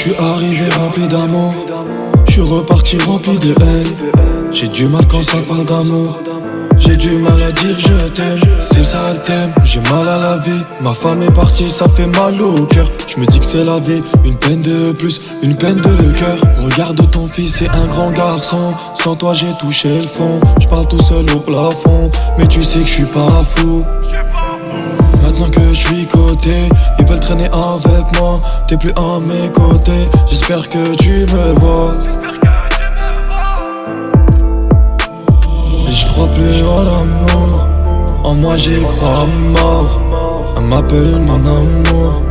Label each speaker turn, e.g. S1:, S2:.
S1: suis arrivé rempli d'amour, je suis reparti rempli de haine. J'ai du mal quand ça parle d'amour, j'ai du mal à dire je t'aime. C'est ça le thème, j'ai mal à la vie. Ma femme est partie, ça fait mal au cœur. Je me dis que c'est la vie, une peine de plus, une peine de cœur. Regarde ton fils, c'est un grand garçon. Sans toi j'ai touché le fond, je parle tout seul au plafond. Mais tu sais que je suis pas fou. Maintenant que je suis coté, ils veulent traîner avec moi. T'es plus à mes côtés, j'espère que tu me vois. Je crois plus en l'amour, en moi j'y crois à mort. Elle m'appelle mon amour,